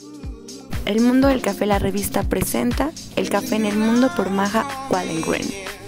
El Mundo del Café, la revista, presenta El Café en el Mundo por Maja Wallengren.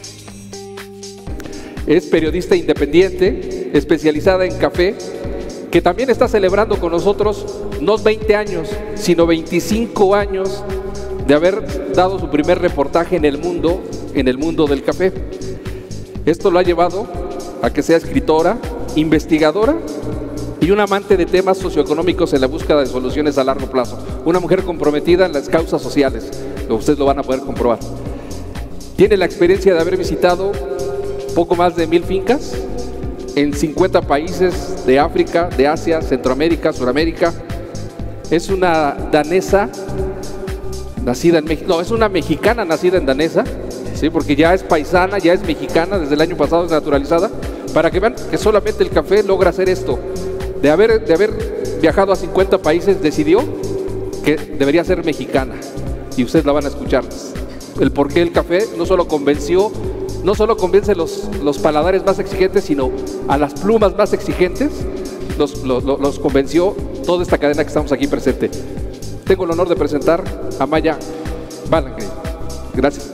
Es periodista independiente, especializada en café, que también está celebrando con nosotros no 20 años, sino 25 años de haber dado su primer reportaje en el mundo del café. Esto lo ha llevado a que sea escritora, investigadora y un amante de temas socioeconómicos en la búsqueda de soluciones a largo plazo. Una mujer comprometida en las causas sociales, que ustedes lo van a poder comprobar. Tiene la experiencia de haber visitado poco más de 1000 fincas en 50 países de África, de Asia, Centroamérica, Suramérica. Es una danesa nacida en México, no, es una mexicana nacida en danesa, ¿sí? Porque ya es paisana, ya es mexicana, desde el año pasado es naturalizada, para que vean que solamente el café logra hacer esto. De haber viajado a 50 países, decidió que debería ser mexicana, y ustedes la van a escuchar. El por qué el café no solo convence los paladares más exigentes, sino a las plumas más exigentes los convenció toda esta cadena que estamos aquí presente. Tengo el honor de presentar a Maja Wallengren. Gracias.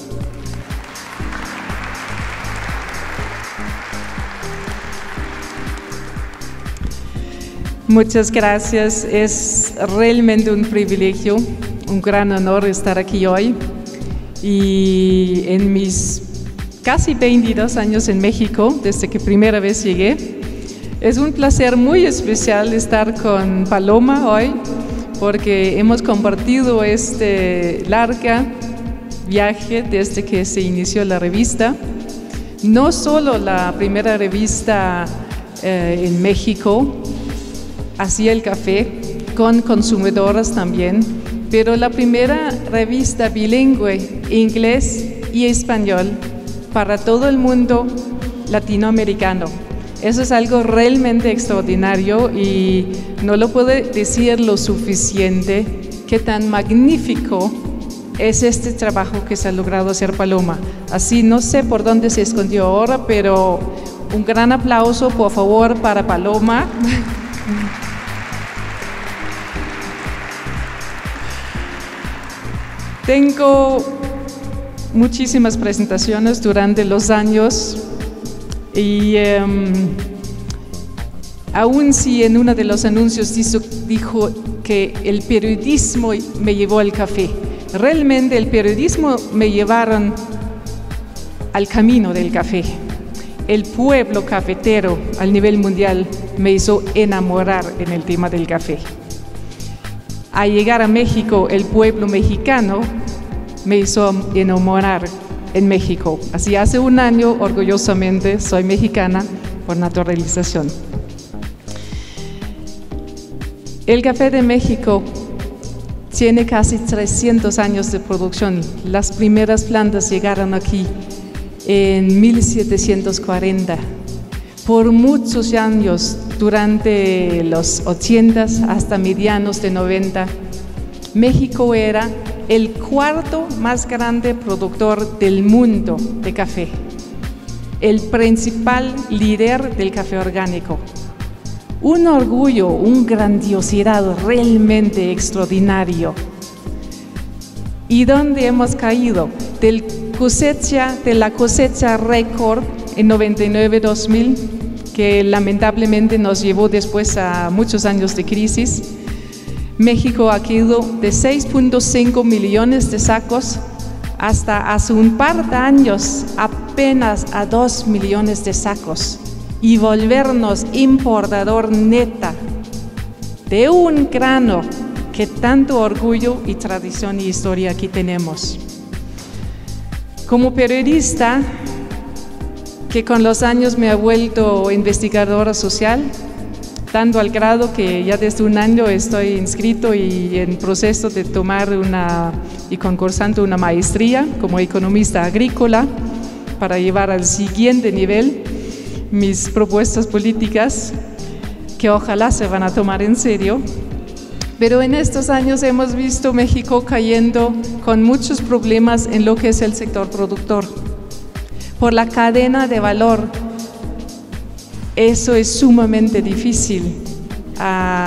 Muchas gracias. Es realmente un privilegio, un gran honor estar aquí hoy. Y en mis casi 22 años en México, desde que primera vez llegué, es un placer muy especial estar con Paloma hoy, porque hemos compartido este largo viaje desde que se inició la revista. No solo la primera revista en México hacía el café, con consumidoras también, pero la primera revista bilingüe, inglés y español, para todo el mundo latinoamericano. Eso es algo realmente extraordinario y no lo puedo decir lo suficiente qué tan magnífico es este trabajo que se ha logrado hacer Paloma. Así no sé por dónde se escondió ahora, pero un gran aplauso por favor para Paloma. Tengo muchísimas presentaciones durante los años y aún si en uno de los anuncios dijo que el periodismo me llevó al café, realmente el periodismo me llevaron al camino del café. El pueblo cafetero a nivel mundial me hizo enamorar en el tema del café. Al llegar a México, el pueblo mexicano me hizo enamorar en México. Así hace un año, orgullosamente, soy mexicana por naturalización. El café de México tiene casi 300 años de producción. Las primeras plantas llegaron aquí en 1740. Por muchos años, durante los 80s hasta medianos de 90, México era el cuarto más grande productor del mundo de café, el principal líder del café orgánico. Un orgullo, una grandiosidad realmente extraordinario. ¿Y dónde hemos caído? De la cosecha récord en 99-2000, que lamentablemente nos llevó después a muchos años de crisis. México ha caído de 6.5 millones de sacos hasta hace un par de años apenas a 2 millones de sacos y volvernos importador neta de un grano que tanto orgullo y tradición y historia aquí tenemos. Como periodista, que con los años me ha vuelto investigadora social, tanto al grado que ya desde un año estoy inscrito y en proceso de tomar y concursando una maestría como economista agrícola para llevar al siguiente nivel mis propuestas políticas, que ojalá se van a tomar en serio. Pero en estos años hemos visto México cayendo con muchos problemas en lo que es el sector productor. Por la cadena de valor, eso es sumamente difícil.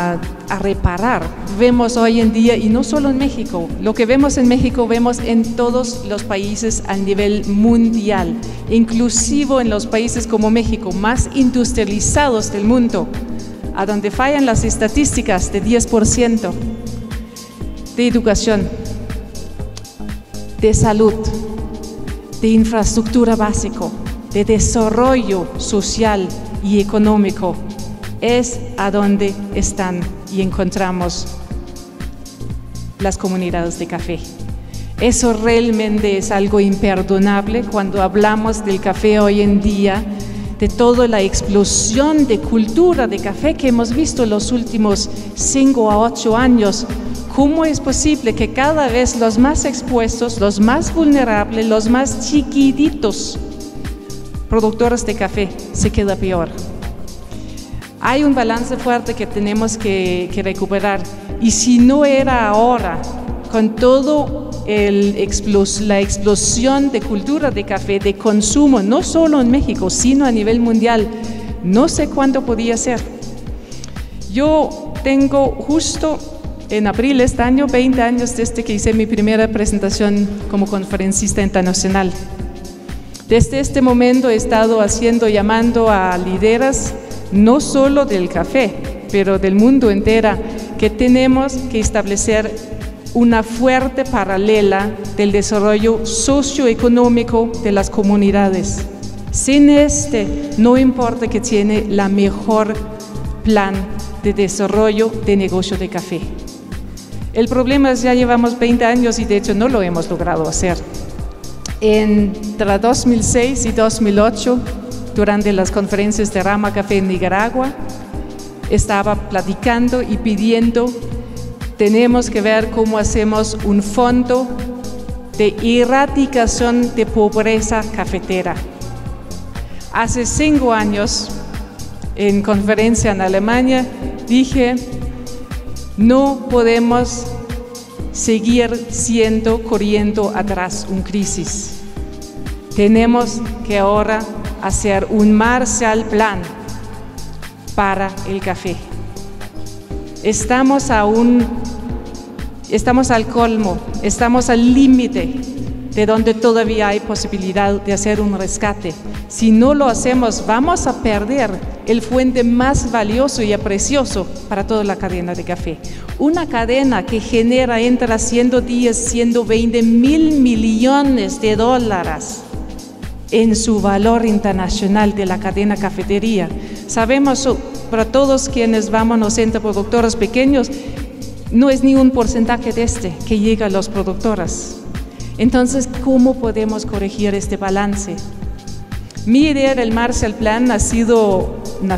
reparar. Vemos hoy en día, y no solo en México, lo que vemos en México vemos en todos los países a nivel mundial, inclusive en los países como México, más industrializados del mundo, a donde fallan las estadísticas de 10% de educación, de salud, de infraestructura básica, de desarrollo social y económico, es a donde están y encontramos las comunidades de café. Eso realmente es algo imperdonable cuando hablamos del café hoy en día, de toda la explosión de cultura de café que hemos visto los últimos 5 a 8 años. ¿Cómo es posible que cada vez los más expuestos, los más vulnerables, los más chiquititos productores de café se queda peor? Hay un balance fuerte que tenemos que recuperar, y si no era ahora, con todo la explosión de cultura de café, de consumo, no solo en México, sino a nivel mundial, no sé cuándo podía ser. Yo tengo justo en abril de este año 20 años desde que hice mi primera presentación como conferencista internacional. Desde este momento he estado llamando a líderes, no solo del café, pero del mundo entero, que tenemos que establecer una fuerte paralela del desarrollo socioeconómico de las comunidades. Sin no importa que tiene la mejor plan de desarrollo de negocio de café. El problema es que ya llevamos 20 años y de hecho no lo hemos logrado hacer. Entre 2006 y 2008, durante las conferencias de Rama Café en Nicaragua, estaba platicando y pidiendo, tenemos que ver cómo hacemos un fondo de erradicación de pobreza cafetera. Hace 5 años, en conferencia en Alemania, dije, no podemos seguir corriendo atrás una crisis. Tenemos que ahora hacer un Marshall Plan para el café. Estamos al colmo, estamos al límite de donde todavía hay posibilidad de hacer un rescate. Si no lo hacemos, vamos a perder el fuente más valioso y precioso para toda la cadena de café. Una cadena que genera entre 110 y 120 mil millones de dólares en su valor internacional de la cadena cafetería. Sabemos, para todos quienes vamos entre productores pequeños, no es ni un porcentaje de que llega a los productores. Entonces, ¿cómo podemos corregir este balance? Mi idea del Marshall Plan nació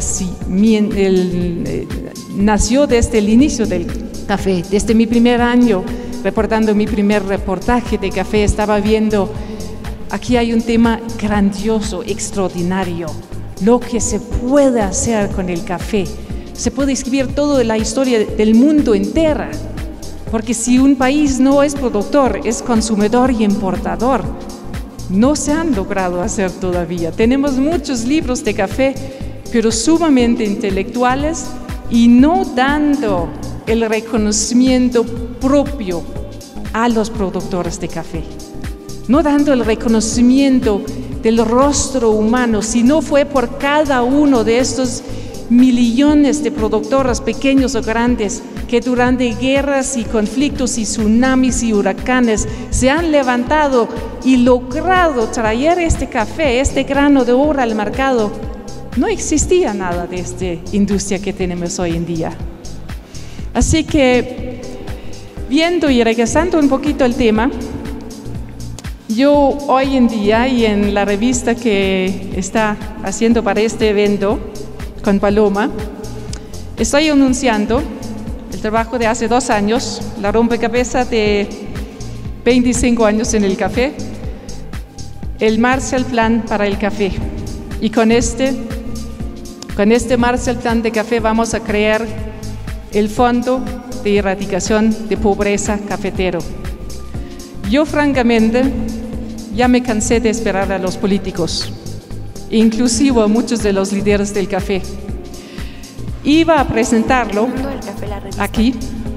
desde el inicio del café. Desde mi primer año, reportando mi primer reportaje de café, estaba viendo, aquí hay un tema grandioso, extraordinario, lo que se puede hacer con el café. Se puede escribir toda la historia del mundo entera, porque si un país no es productor, es consumidor y importador, no se han logrado hacer todavía. Tenemos muchos libros de café, pero sumamente intelectuales y no dando el reconocimiento propio a los productores de café. No dando el reconocimiento del rostro humano, si no fue por cada uno de estos millones de productores pequeños o grandes que durante guerras y conflictos y tsunamis y huracanes se han levantado y logrado traer este café, este grano de oro al mercado, no existía nada de esta industria que tenemos hoy en día. Así que, viendo y regresando un poquito al tema, yo hoy en día y en la revista que está haciendo para este evento con Paloma, estoy anunciando el trabajo de hace 2 años, la rompecabezas de 25 años en el café, el Marshall Plan para el café. Y con este Marshall Plan de café vamos a crear el Fondo de Erradicación de Pobreza Cafetero. Yo francamente ya me cansé de esperar a los políticos, inclusive a muchos de los líderes del café. Iba a presentarlo El mundo del café, la revista. aquí,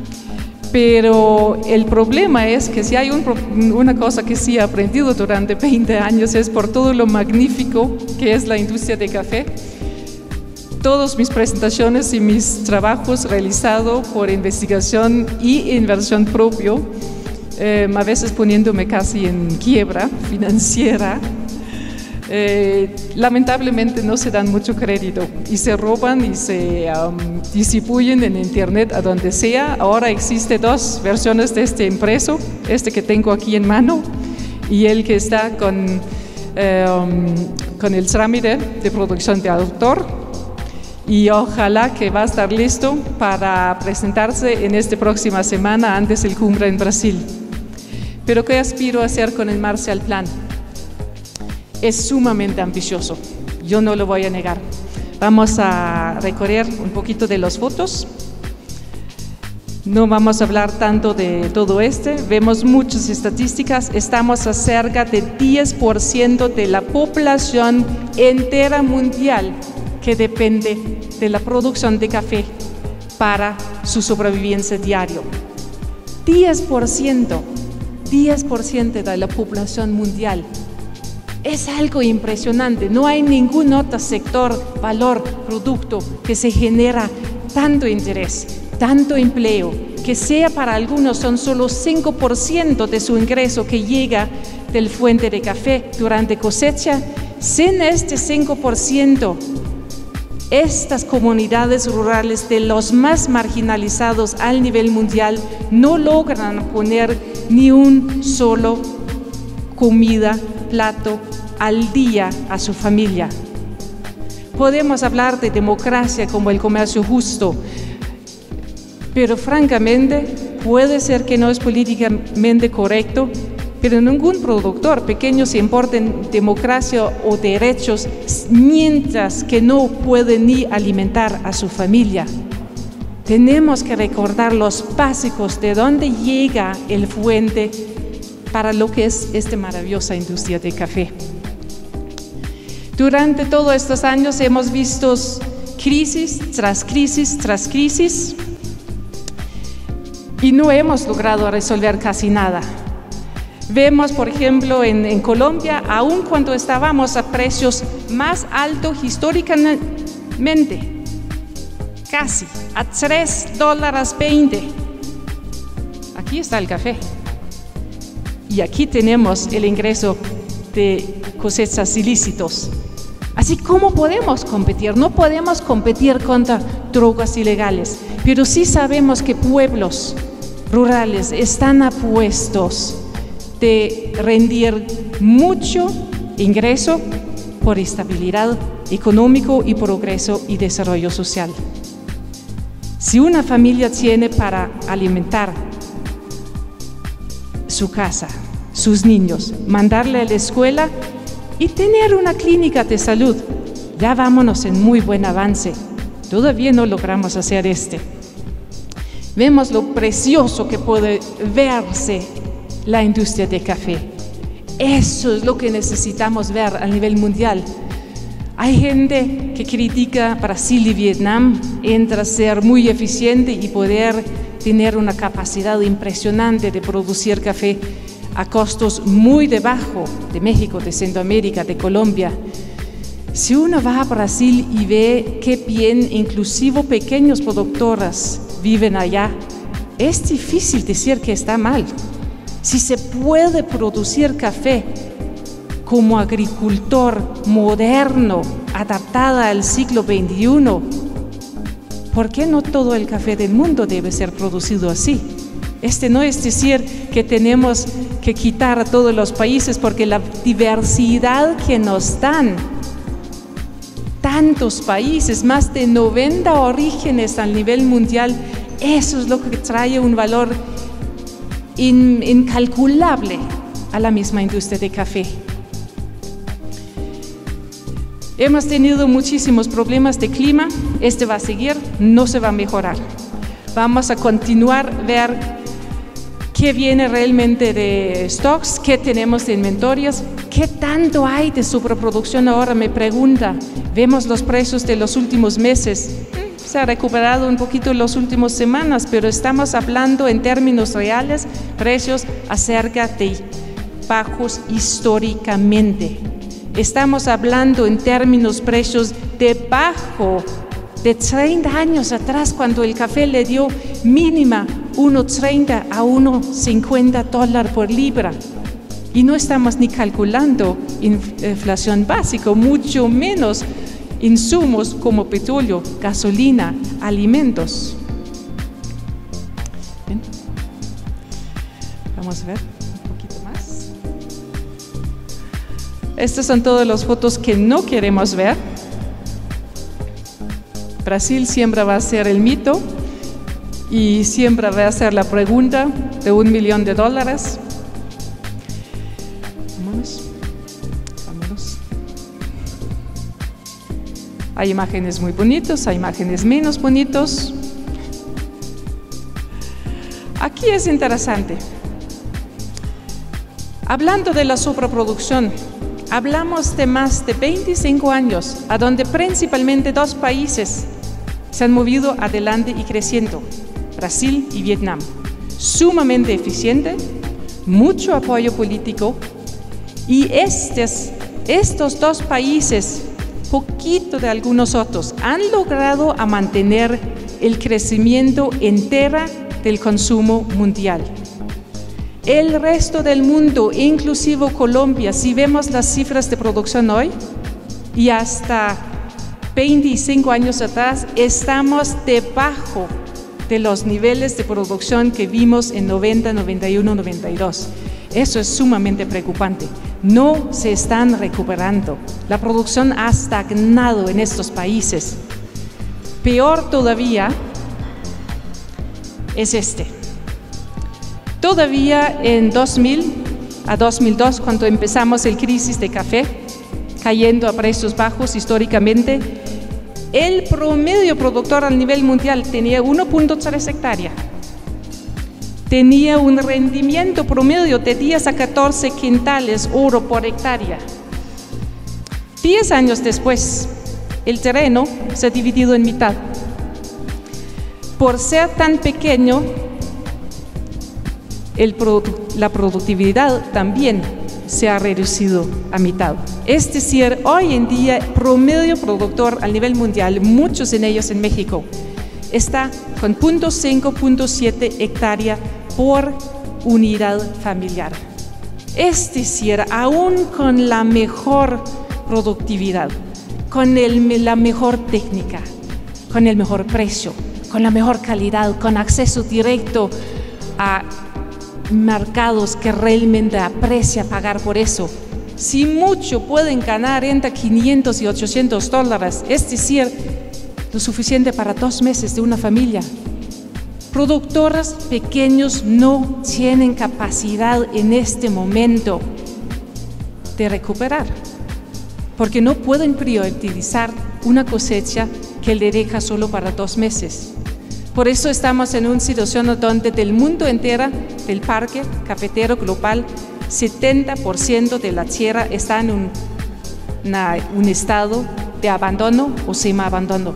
pero el problema es que si hay una cosa que sí he aprendido durante 20 años es por todo lo magnífico que es la industria de café. Todas mis presentaciones y mis trabajos realizados por investigación y inversión propio, a veces poniéndome casi en quiebra financiera, lamentablemente no se dan mucho crédito y se roban y se distribuyen en internet a donde sea. Ahora existen dos versiones de este impreso, este que tengo aquí en mano y el que está con el trámite de producción de autor, y ojalá que va a estar listo para presentarse en esta próxima semana antes del cumbre en Brasil. Pero ¿qué aspiro a hacer con el Marshall Plan? Es sumamente ambicioso, yo no lo voy a negar. Vamos a recorrer un poquito de las fotos. No vamos a hablar tanto de todo vemos muchas estadísticas. Estamos a cerca de 10% de la población entera mundial que depende de la producción de café para su sobrevivencia diaria. 10% de la población mundial. Es algo impresionante, no hay ningún otro sector, valor, producto que se genera tanto interés, tanto empleo, que sea para algunos son solo 5% de su ingreso que llega del fuente de café durante cosecha. Sin este 5%, estas comunidades rurales de los más marginalizados al nivel mundial no logran poner ni un solo plato al día a su familia. Podemos hablar de democracia como el comercio justo, pero francamente puede ser que no es políticamente correcto, pero ningún productor pequeño se importa en democracia o derechos mientras que no puede ni alimentar a su familia. Tenemos que recordar los básicos de dónde llega el fuente para lo que es esta maravillosa industria de café. Durante todos estos años hemos visto crisis tras crisis tras crisis y no hemos logrado resolver casi nada. Vemos, por ejemplo, en Colombia, aun cuando estábamos a precios más altos históricamente, casi a $3.20, aquí está el café. Y aquí tenemos el ingreso de cosechas ilícitos. Así, ¿cómo podemos competir? No podemos competir contra drogas ilegales, pero sí sabemos que pueblos rurales están apuestos de rendir mucho ingreso por estabilidad económico y progreso y desarrollo social. Si una familia tiene para alimentar su casa, sus niños, mandarle a la escuela y tener una clínica de salud, ya vámonos en muy buen avance. Todavía no logramos hacer Vemos lo precioso que puede verse la industria de café. Eso es lo que necesitamos ver a nivel mundial. Hay gente que critica Brasil y Vietnam entre ser muy eficiente y poder tener una capacidad impresionante de producir café a costos muy debajo de México, de Centroamérica, de Colombia. Si uno va a Brasil y ve qué bien inclusive pequeños productores viven allá, es difícil decir que está mal. Si se puede producir café como agricultor moderno, adaptada al siglo XXI, ¿por qué no todo el café del mundo debe ser producido así? No es decir que tenemos que quitar a todos los países, porque la diversidad que nos dan tantos países, más de 90 orígenes a nivel mundial, eso es lo que trae un valor incalculable a la misma industria de café. Hemos tenido muchísimos problemas de clima, va a seguir, no se va a mejorar. Vamos a continuar a ver qué viene realmente de stocks, qué tenemos de inventorios, qué tanto hay de sobreproducción ahora, me pregunta. Vemos los precios de los últimos meses, se ha recuperado un poquito en las últimas semanas, pero estamos hablando en términos reales, precios acerca de bajos históricamente. Estamos hablando en términos precios debajo de 30 años atrás, cuando el café le dio mínima 1.30 a 1.50 dólares por libra. Y no estamos ni calculando inflación básica, mucho menos insumos como petróleo, gasolina, alimentos. Bien. Vamos a ver un poquito más. Estas son todas las fotos que no queremos ver. Brasil siempre va a ser el mito y siempre va a ser la pregunta de $1 millón. Vámonos. Hay imágenes muy bonitas, hay imágenes menos bonitas. Aquí es interesante. Hablando de la sobreproducción, hablamos de más de 25 años, a donde principalmente 2 países se han movido adelante y creciendo, Brasil y Vietnam. Sumamente eficiente, mucho apoyo político, y estos 2 países, poquito de algunos otros, han logrado a mantener el crecimiento entero del consumo mundial. El resto del mundo, inclusive Colombia, si vemos las cifras de producción hoy y hasta 25 años atrás, estamos debajo de los niveles de producción que vimos en 90, 91, 92. Eso es sumamente preocupante. No se están recuperando. La producción ha estagnado en estos países. Peor todavía es este. Todavía en 2000 a 2002, cuando empezamos el crisis de café, cayendo a precios bajos históricamente, el promedio productor a nivel mundial tenía 1.3 hectáreas. Tenía un rendimiento promedio de 10 a 14 quintales oro por hectárea. 10 años después, el terreno se ha dividido en mitad. Por ser tan pequeño, la productividad también se ha reducido a mitad. Es decir, hoy en día, promedio productor a nivel mundial, muchos de ellos en México, está con 0.5, 0.7 hectáreas por unidad familiar. Es decir, aún con la mejor productividad, con la mejor técnica, con el mejor precio, con la mejor calidad, con acceso directo a mercados que realmente aprecia pagar por eso. Si mucho pueden ganar entre 500 y 800 dólares, es decir, lo suficiente para 2 meses de una familia. Productores pequeños no tienen capacidad en este momento de recuperar, porque no pueden priorizar una cosecha que le deja solo para 2 meses. Por eso estamos en una situación donde del mundo entero, del parque cafetero global, 70% de la tierra está en un estado de abandono o semi-abandono.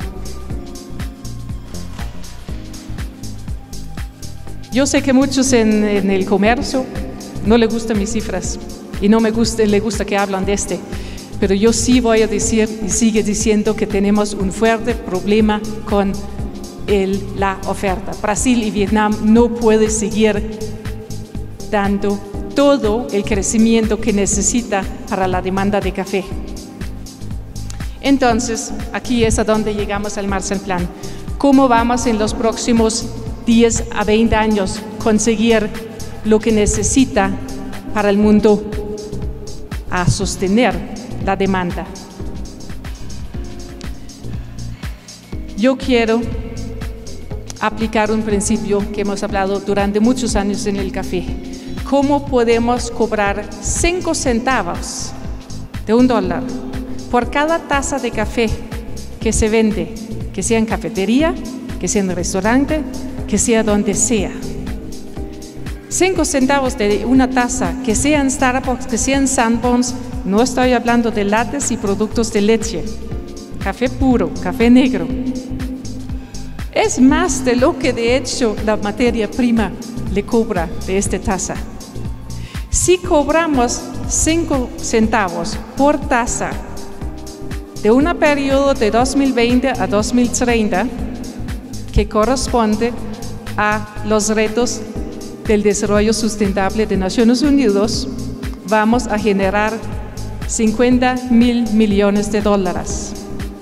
Yo sé que muchos en el comercio no les gustan mis cifras y no le gusta que hablan de pero yo sí voy a decir y sigue diciendo que tenemos un fuerte problema con la oferta. Brasil y Vietnam no pueden seguir dando todo el crecimiento que necesita para la demanda de café. Entonces, aquí es a donde llegamos al Marshall Plan. ¿Cómo vamos en los próximos 10 a 20 años conseguir lo que necesita para el mundo a sostener la demanda? Yo quiero aplicar un principio que hemos hablado durante muchos años en el café. ¿Cómo podemos cobrar 5 centavos de $1 por cada taza de café que se vende, que sea en cafetería, que sea en restaurante, que sea donde sea? 5 centavos de una taza, que sea en Starbucks, que sea en Sanborns. No estoy hablando de latas y productos de leche, café puro, café negro. Es más de lo que de hecho la materia prima le cobra de esta tasa. Si cobramos 5 centavos por taza de un periodo de 2020 a 2030, que corresponde a los retos del desarrollo sustentable de Naciones Unidas, vamos a generar 50.000 millones de dólares.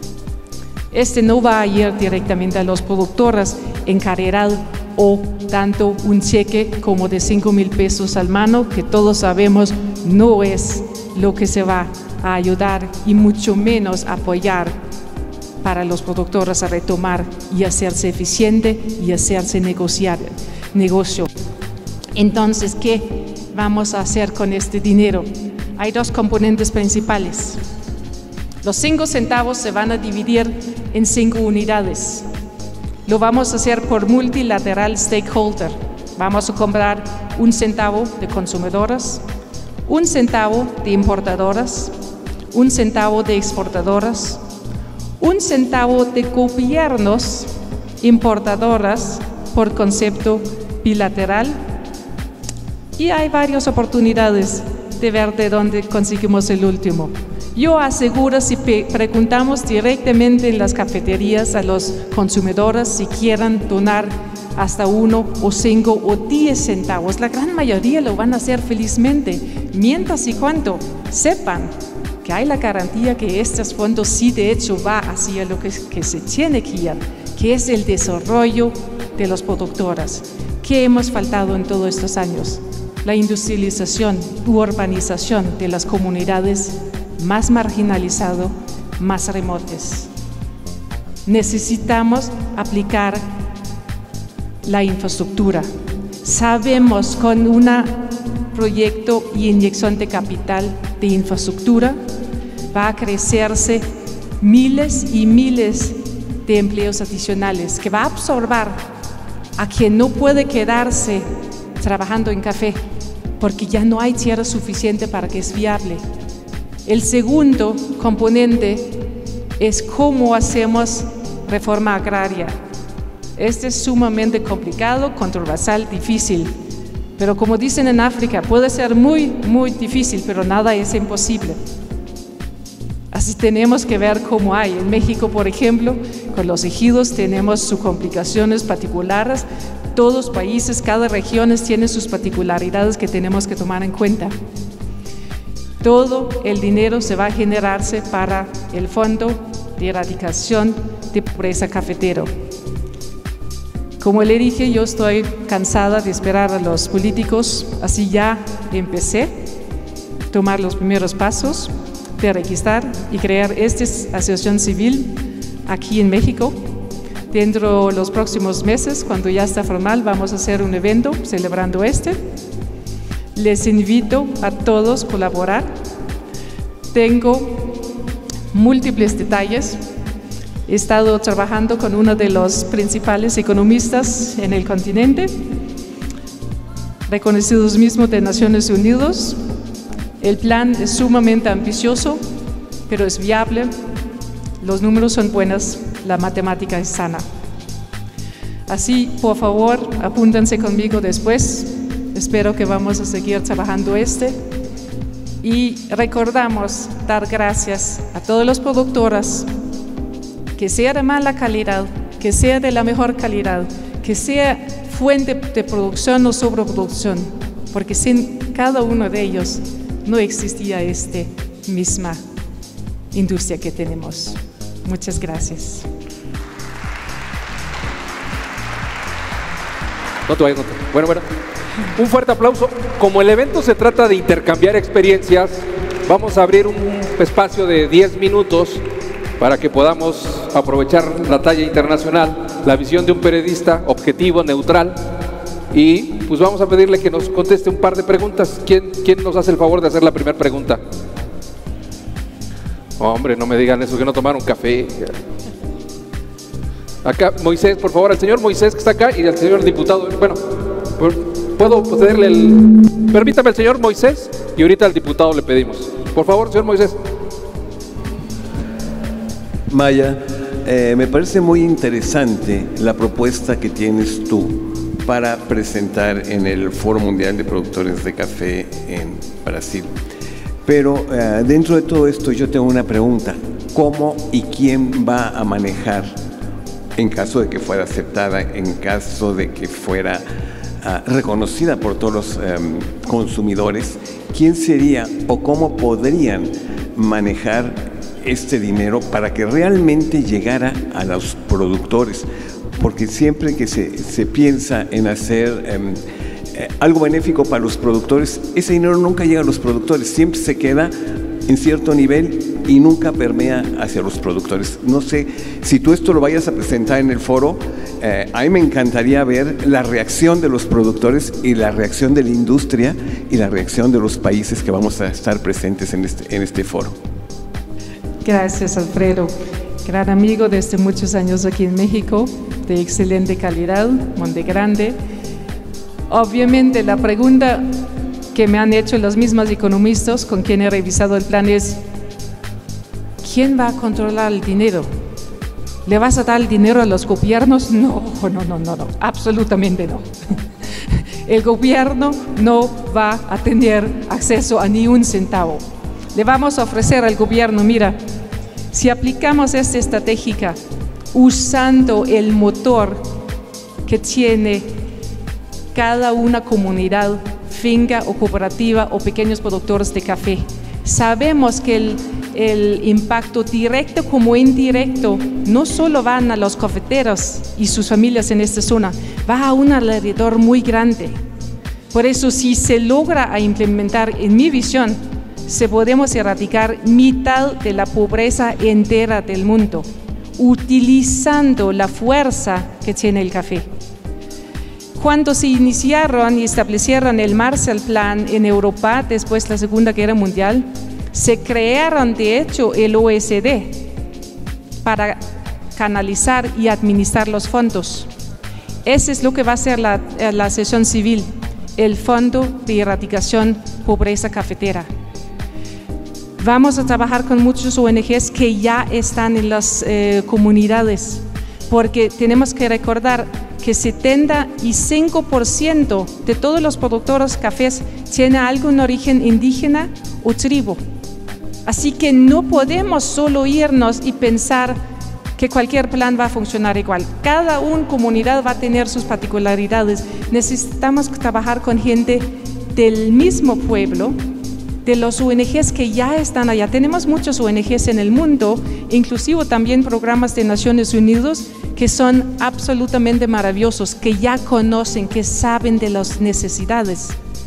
Este no va a ir directamente a los productores en calidad o tanto un cheque como de 5.000 pesos al mano, que todos sabemos no es lo que se va a ayudar y mucho menos apoyar para los productores a retomar y hacerse eficiente y hacerse negocio. Entonces, ¿qué vamos a hacer con este dinero? Hay dos componentes principales. Los 5 centavos se van a dividir en 5 unidades. Lo vamos a hacer por multilateral stakeholder. Vamos a comprar 1 centavo de consumidoras, 1 centavo de importadoras, 1 centavo de exportadoras, 1 centavo de gobiernos importadoras por concepto bilateral. Y hay varias oportunidades de ver de dónde conseguimos el último. Yo aseguro, si preguntamos directamente en las cafeterías a los consumidores si quieren donar hasta 1 o 5 o 10 centavos, la gran mayoría lo van a hacer felizmente, mientras y cuando sepan que hay la garantía que estos fondos sí de hecho va hacia lo que se tiene que ir, que es el desarrollo de los productores. ¿Qué hemos faltado en todos estos años? La industrialización, urbanización de las comunidades más marginalizadas, más remotas. Necesitamos aplicar la infraestructura. Sabemos con un proyecto y inyección de capital de infraestructura va a crecerse miles y miles de empleos adicionales que va a absorber a quien no puede quedarse trabajando en café porque ya no hay tierra suficiente para que es viable. El segundo componente es cómo hacemos reforma agraria. Este es sumamente complicado, controversial, difícil, pero como dicen en África, puede ser muy, muy difícil, pero nada es imposible. Así tenemos que ver cómo hay. En México, por ejemplo, con los ejidos tenemos sus complicaciones particulares. Todos los países, cada región tiene sus particularidades que tenemos que tomar en cuenta. Todo el dinero se va a generarse para el Fondo de Erradicación de Pobreza Cafetero. Como le dije, yo estoy cansada de esperar a los políticos, así ya empecé a tomar los primeros pasos de registrar y crear esta asociación civil aquí en México. Dentro de los próximos meses, cuando ya está formal, vamos a hacer un evento celebrando este. Les invito a todos a colaborar. Tengo múltiples detalles. He estado trabajando con uno de los principales economistas en el continente, reconocidos mismos de Naciones Unidas. El plan es sumamente ambicioso, pero es viable. Los números son buenos, la matemática es sana. Así, por favor, apúntense conmigo después. Espero que vamos a seguir trabajando y recordamos dar gracias a todos los productores, que sea de mala calidad, que sea de la mejor calidad, que sea fuente de producción o sobreproducción, porque sin cada uno de ellos no existía esta misma industria que tenemos. Muchas gracias. Bueno, un fuerte aplauso. Como el evento se trata de intercambiar experiencias, vamos a abrir un espacio de 10 minutos para que podamos aprovechar la talla internacional, la visión de un periodista objetivo, neutral, y pues vamos a pedirle que nos conteste un par de preguntas. ¿Quién nos hace el favor de hacer la primera pregunta? Hombre, no me digan eso, que no tomaron café. Acá, Moisés, por favor, al señor Moisés que está acá y al señor diputado. Bueno, ¿puedo cederle el...? Permítame al señor Moisés y ahorita al diputado le pedimos. Por favor, señor Moisés. Maya, me parece muy interesante la propuesta que tienes tú para presentar en el Foro Mundial de Productores de Café en Brasil. Pero dentro de todo esto yo tengo una pregunta. ¿Cómo y quién va a manejar, en caso de que fuera aceptada, en caso de que fuera reconocida por todos los consumidores, quién sería o cómo podrían manejar este dinero para que realmente llegara a los productores? Porque siempre que se piensa en hacer algo benéfico para los productores, ese dinero nunca llega a los productores, siempre se queda en cierto nivel y nunca permea hacia los productores. No sé si tú esto lo vayas a presentar en el foro. A mí me encantaría ver la reacción de los productores y la reacción de la industria y la reacción de los países que vamos a estar presentes en este foro. Gracias, Alfredo. Gran amigo desde muchos años aquí en México, de excelente calidad, Monte Grande. Obviamente la pregunta que me han hecho los mismos economistas con quien he revisado el plan es: ¿quién va a controlar el dinero? ¿Le vas a dar el dinero a los gobiernos? No, absolutamente no. El gobierno no va a tener acceso a ni un centavo. Le vamos a ofrecer al gobierno, mira, si aplicamos esta estrategia usando el motor que tiene cada una comunidad, finca o cooperativa o pequeños productores de café, sabemos que el impacto directo como indirecto no solo van a los cafeteros y sus familias en esta zona, va a un alrededor muy grande. Por eso, si se logra implementar, en mi visión, se podemos erradicar mitad de la pobreza entera del mundo, utilizando la fuerza que tiene el café. Cuando se iniciaron y establecieron el Marshall Plan en Europa después de la Segunda Guerra Mundial, se crearon de hecho el OECD para canalizar y administrar los fondos. Ese es lo que va a ser la asociación civil, el Fondo de Erradicación Pobreza Cafetera. Vamos a trabajar con muchos ONGs que ya están en las comunidades, porque tenemos que recordar que 75% de todos los productores cafés tienen algún origen indígena o tribu. Así que no podemos solo irnos y pensar que cualquier plan va a funcionar igual. Cada una comunidad va a tener sus particularidades. Necesitamos trabajar con gente del mismo pueblo, de los ONGs que ya están allá. Tenemos muchos ONGs en el mundo, inclusive también programas de Naciones Unidas que son absolutamente maravillosos, que ya conocen, que saben de las necesidades.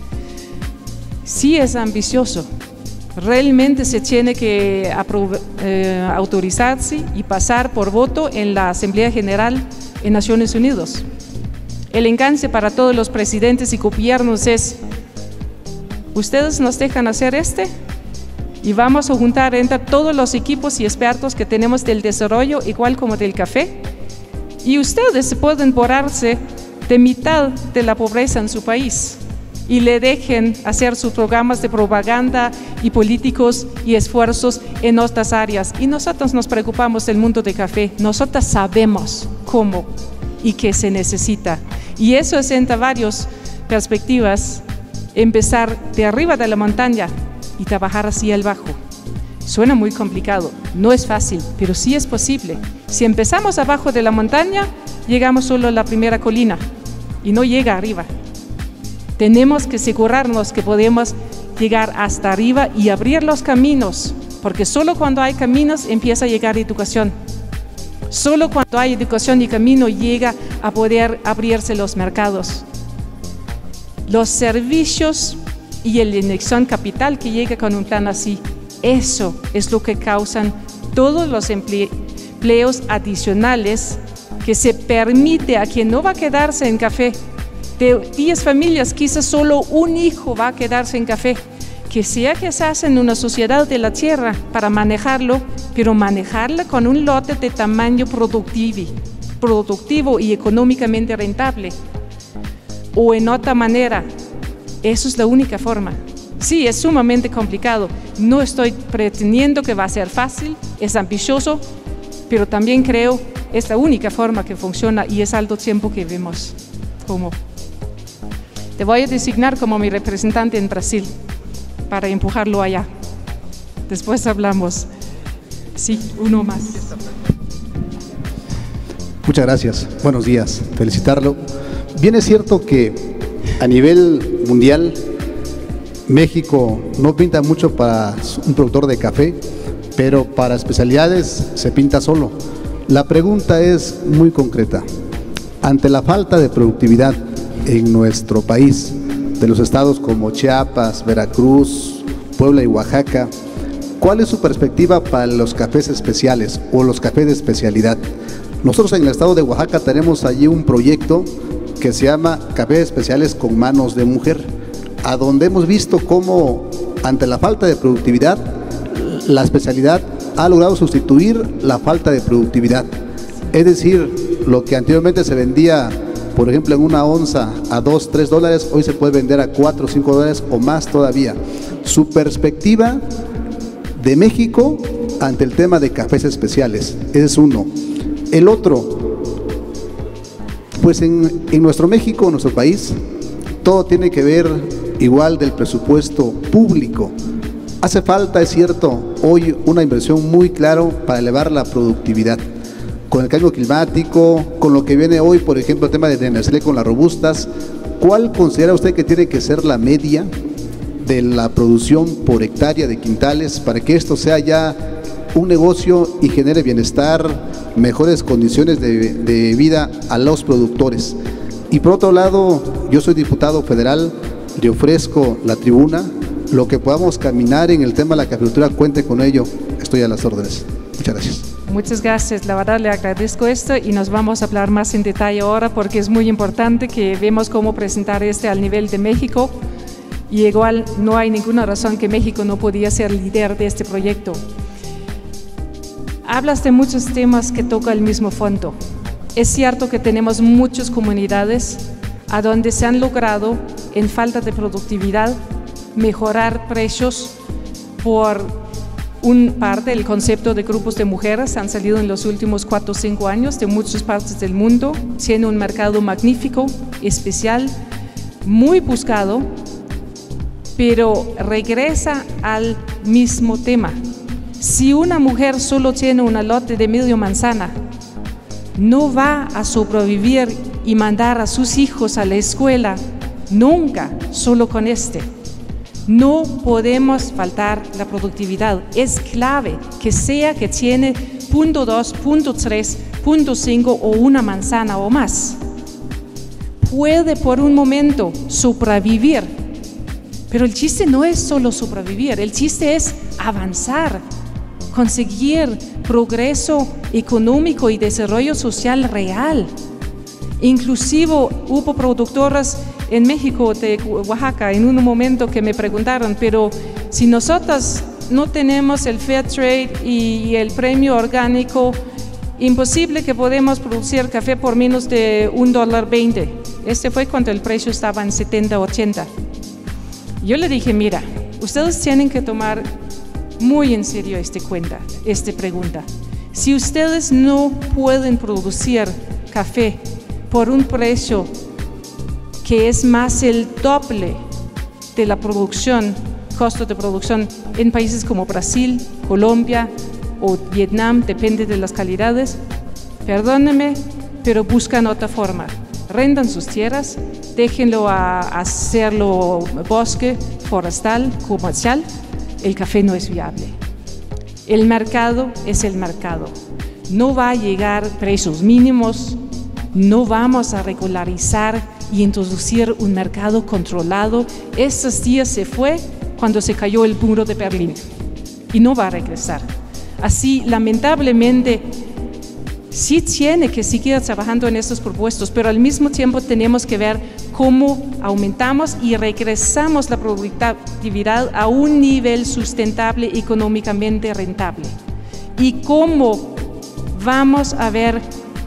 Sí es ambicioso, realmente se tiene que autorizarse y pasar por voto en la Asamblea General en Naciones Unidas. El enganche para todos los presidentes y gobiernos es: ustedes nos dejan hacer y vamos a juntar entre todos los equipos y expertos que tenemos del desarrollo, igual como del café, y ustedes pueden borrarse de mitad de la pobreza en su país y le dejen hacer sus programas de propaganda y políticos y esfuerzos en otras áreas. Y nosotros nos preocupamos del mundo de café, nosotros sabemos cómo y qué se necesita. Y eso es entre varias perspectivas: empezar de arriba de la montaña y trabajar hacia el abajo. Suena muy complicado, no es fácil, pero sí es posible. Si empezamos abajo de la montaña, llegamos solo a la primera colina y no llega arriba. Tenemos que asegurarnos que podemos llegar hasta arriba y abrir los caminos, porque solo cuando hay caminos empieza a llegar educación. Solo cuando hay educación y camino llega a poder abrirse los mercados. Los servicios y la inyección capital que llega con un plan así, eso es lo que causan todos los empleos adicionales que se permite a quien no va a quedarse en café. De 10 familias, quizás solo un hijo va a quedarse en café. Que sea que se hace en una sociedad de la tierra para manejarlo, pero manejarlo con un lote de tamaño productivo y económicamente rentable. O en otra manera, eso es la única forma. Sí, es sumamente complicado. No estoy pretendiendo que va a ser fácil, es ambicioso, pero también creo es la única forma que funciona y es alto tiempo que vemos cómo. Te voy a designar como mi representante en Brasil para empujarlo allá. Después hablamos. Sí, uno más. Muchas gracias. Buenos días. Felicitarlo. Bien es cierto que a nivel mundial México no pinta mucho para un productor de café, pero para especialidades se pinta solo. La pregunta es muy concreta. Ante la falta de productividad en nuestro país, de los estados como Chiapas, Veracruz, Puebla y Oaxaca, ¿cuál es su perspectiva para los cafés especiales o los cafés de especialidad? Nosotros en el estado de Oaxaca tenemos allí un proyecto que se llama Cafés Especiales con Manos de Mujer, a donde hemos visto cómo ante la falta de productividad, la especialidad ha logrado sustituir la falta de productividad. Es decir, lo que anteriormente se vendía, por ejemplo, en una onza a $2, $3, hoy se puede vender a $4, $5 o más todavía. Su perspectiva de México ante el tema de cafés especiales, ese es uno. El otro, pues en nuestro México, en nuestro país, todo tiene que ver igual del presupuesto público. Hace falta, es cierto, hoy una inversión muy clara para elevar la productividad. Con el cambio climático, con lo que viene hoy, por ejemplo, el tema de Nestlé con las robustas, ¿cuál considera usted que tiene que ser la media de la producción por hectárea de quintales para que esto sea ya un negocio y genere bienestar, mejores condiciones de vida a los productores? Y por otro lado, yo soy diputado federal, le ofrezco la tribuna, lo que podamos caminar en el tema de la cafecultura, cuente con ello, estoy a las órdenes. Muchas gracias. Muchas gracias, la verdad le agradezco esto y nos vamos a hablar más en detalle ahora porque es muy importante que vemos cómo presentar al nivel de México y igual no hay ninguna razón que México no podía ser líder de este proyecto. Hablas de muchos temas que toca el mismo fondo. Es cierto que tenemos muchas comunidades a donde se han logrado, en falta de productividad, mejorar precios por un parte del concepto de grupos de mujeres. Han salido en los últimos 4 o 5 años de muchas partes del mundo. Tiene un mercado magnífico, especial, muy buscado, pero regresa al mismo tema. Si una mujer solo tiene una lote de medio manzana, no va a sobrevivir y mandar a sus hijos a la escuela nunca solo con este. No podemos faltar la productividad. Es clave que sea que tiene 0.2, 0.3, 0.5 o una manzana o más. Puede por un momento sobrevivir, pero el chiste no es solo sobrevivir, el chiste es avanzar, conseguir progreso económico y desarrollo social real. Inclusive hubo productoras en México, de Oaxaca, en un momento que me preguntaron, pero si nosotros no tenemos el Fair Trade y el premio orgánico, imposible que podamos producir café por menos de $1.20. Este fue cuando el precio estaba en 70, 80. Yo le dije, mira, ustedes tienen que tomar muy en serio esta pregunta. Si ustedes no pueden producir café por un precio que es más el doble de la producción, costo de producción en países como Brasil, Colombia o Vietnam, depende de las calidades, perdónenme, pero buscan otra forma. Rendan sus tierras, déjenlo a hacerlo bosque, forestal, comercial. El café no es viable. El mercado es el mercado. No va a llegar precios mínimos, no vamos a regularizar y introducir un mercado controlado. Estos días se fue cuando se cayó el muro de Berlín y no va a regresar. Así, lamentablemente, sí tiene que seguir trabajando en estos propuestos, pero al mismo tiempo tenemos que ver cómo aumentamos y regresamos la productividad a un nivel sustentable, económicamente rentable. Y cómo vamos a ver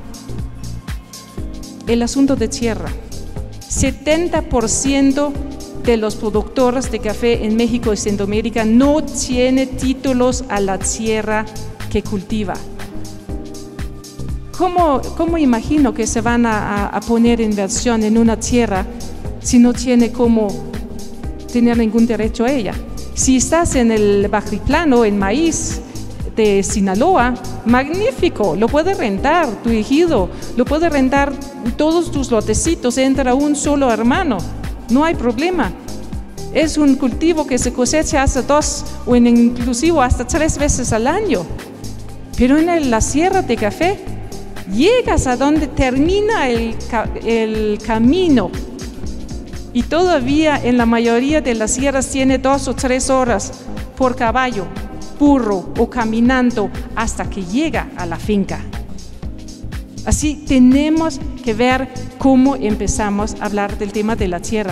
el asunto de tierra. 70% de los productores de café en México y Centroamérica no tiene títulos a la tierra que cultiva. ¿cómo imagino que se van a poner inversión en una tierra si no tiene cómo tener ningún derecho a ella? Si estás en el Bajiplano, en maíz de Sinaloa, magnífico, lo puede rentar tu ejido, lo puede rentar todos tus lotecitos, entra un solo hermano, no hay problema. Es un cultivo que se cosecha hasta 2 o inclusive hasta 3 veces al año. Pero en la sierra de café, llegas a donde termina el camino. Y todavía en la mayoría de las sierras tiene 2 o 3 horas por caballo, burro o caminando hasta que llega a la finca. Así tenemos que ver cómo empezamos a hablar del tema de la tierra.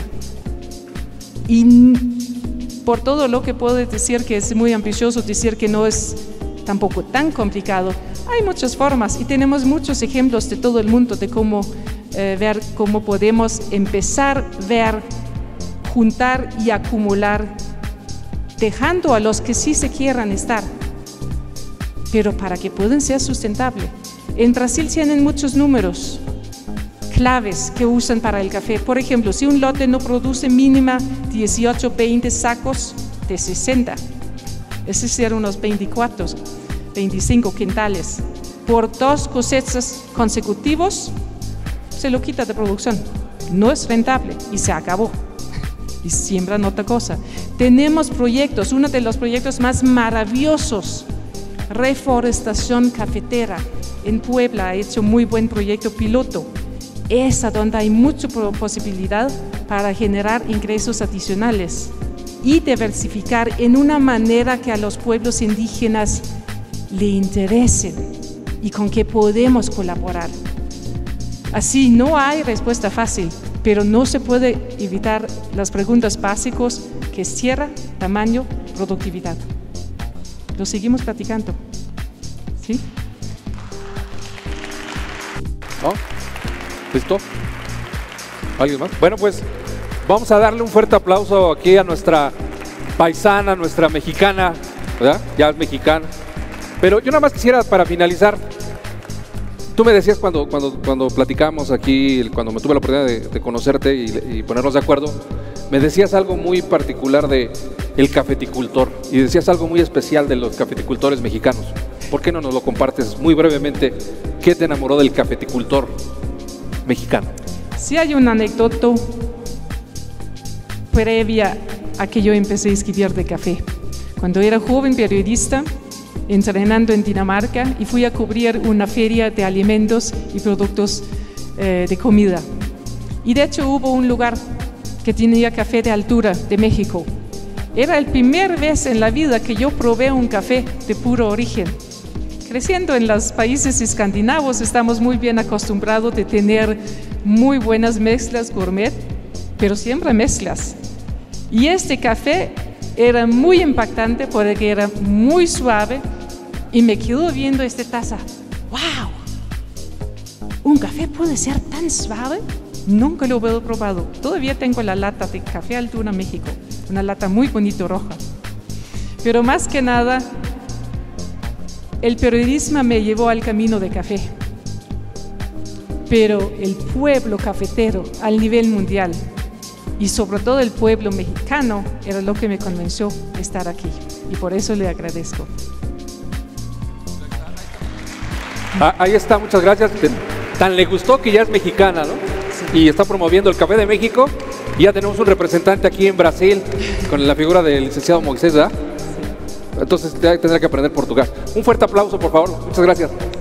Y por todo lo que puedo decir que es muy ambicioso, decir que no es tampoco tan complicado, hay muchas formas y tenemos muchos ejemplos de todo el mundo de cómo ver cómo podemos empezar a ver, juntar y acumular, dejando a los que sí se quieran estar, pero para que puedan ser sustentables. En Brasil tienen muchos números claves que usan para el café. Por ejemplo, si un lote no produce mínima 18, 20 sacos de 60, es decir, unos 24, 25 quintales, por 2 cosechas consecutivos, se lo quita de producción. No es rentable y se acabó. Y siembran otra cosa. Tenemos proyectos, uno de los proyectos más maravillosos, reforestación cafetera. En Puebla ha hecho muy buen proyecto piloto. Es a donde hay mucha posibilidad para generar ingresos adicionales y diversificar en una manera que a los pueblos indígenas le interesen y con que podemos colaborar. Así no hay respuesta fácil, pero no se puede evitar las preguntas básicas que es tierra, tamaño, productividad. Lo seguimos platicando. ¿Sí? ¿No? ¿Listo? ¿Alguien más? Bueno, pues vamos a darle un fuerte aplauso aquí a nuestra paisana, nuestra mexicana, ¿verdad? Ya es mexicana. Pero yo nada más quisiera, para finalizar, tú me decías cuando platicamos aquí, cuando me tuve la oportunidad de conocerte y ponernos de acuerdo, me decías algo muy particular de el cafeticultor y decías algo muy especial de los cafeticultores mexicanos. ¿Por qué no nos lo compartes muy brevemente? ¿Qué te enamoró del cafeticultor mexicano? Sí, hay una anécdota previa a que yo empecé a escribir de café. Cuando era joven periodista, entrenando en Dinamarca, y fui a cubrir una feria de alimentos y productos de comida. Y de hecho hubo un lugar que tenía café de altura de México. Era la primera vez en la vida que yo probé un café de puro origen. Creciendo en los países escandinavos estamos muy bien acostumbrados de tener muy buenas mezclas gourmet, pero siempre mezclas. Y este café era muy impactante porque era muy suave y me quedo viendo esta taza. ¡Wow! ¿Un café puede ser tan suave? Nunca lo he probado. Todavía tengo la lata de Café Altura México, una lata muy bonita roja. Pero más que nada, el periodismo me llevó al camino de café. Pero el pueblo cafetero al nivel mundial y sobre todo el pueblo mexicano era lo que me convenció de estar aquí. Y por eso le agradezco. Ahí está, muchas gracias. Tan le gustó que ya es mexicana, ¿no? Sí. Y está promoviendo el café de México. Y ya tenemos un representante aquí en Brasil con la figura del licenciado Moisés, ¿verdad? Sí. Entonces tendrá que aprender portugués. Un fuerte aplauso, por favor. Muchas gracias.